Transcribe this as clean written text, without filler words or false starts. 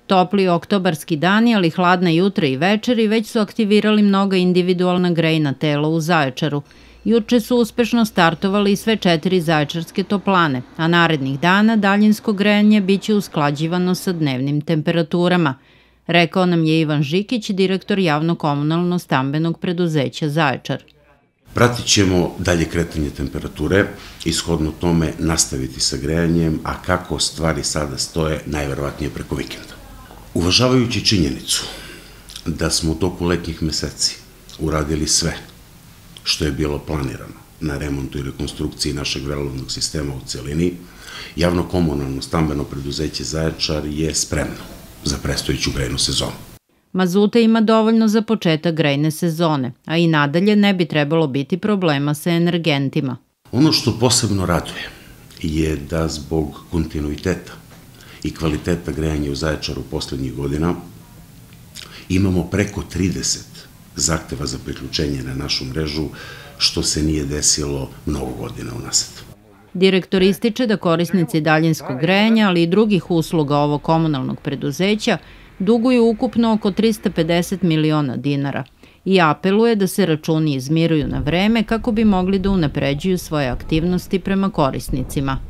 Topli oktobarski dani, ali hladna jutra i večeri već su aktivirali mnoga individualna grejna tela u Zaječaru. Juče su uspešno startovali sve 4 zaječarske toplane, a narednih dana daljinsko grejanje biće usklađivano sa dnevnim temperaturama, rekao nam je Ivan Žikić, direktor javno-komunalno-stambenog preduzeća Zaječar. Pratit ćemo dalje kretanje temperature i shodno tome nastaviti sa grejanjem, a kako stvari sada stoje, najverovatnije preko vikenda. Uvažavajući činjenicu da smo u toku letnjih meseci uradili sve što je bilo planirano na remontu i rekonstrukciji našeg vrelovnog sistema u celini, javno-komunalno stambeno preduzeće Zaječar je spremno za predstojeću grejnu sezonu. Mazuta ima dovoljno za početak grejne sezone, a i nadalje ne bi trebalo biti problema sa energentima. Ono što posebno raduje je da zbog kontinuiteta i kvaliteta grejanja u Zaječaru poslednjih godina imamo preko 30 zahteva za priključenje na našu mrežu, što se nije desilo mnogo godina unazad. Direktor ističe da korisnici daljinskog grejanja, ali i drugih usluga ovog komunalnog preduzeća duguju ukupno oko 350 miliona dinara i apeluje da se računi izmiruju na vreme kako bi mogli da unapređuju svoje aktivnosti prema korisnicima.